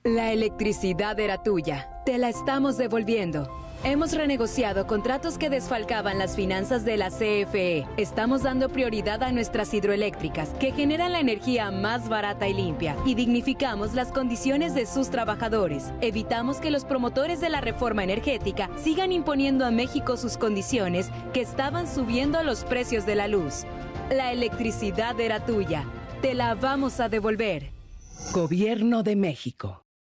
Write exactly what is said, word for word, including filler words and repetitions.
La electricidad era tuya. Te la estamos devolviendo. Hemos renegociado contratos que desfalcaban las finanzas de la C F E. Estamos dando prioridad a nuestras hidroeléctricas, que generan la energía más barata y limpia, y dignificamos las condiciones de sus trabajadores. Evitamos que los promotores de la reforma energética sigan imponiendo a México sus condiciones que estaban subiendo los precios de la luz. La electricidad era tuya. Te la vamos a devolver. Gobierno de México.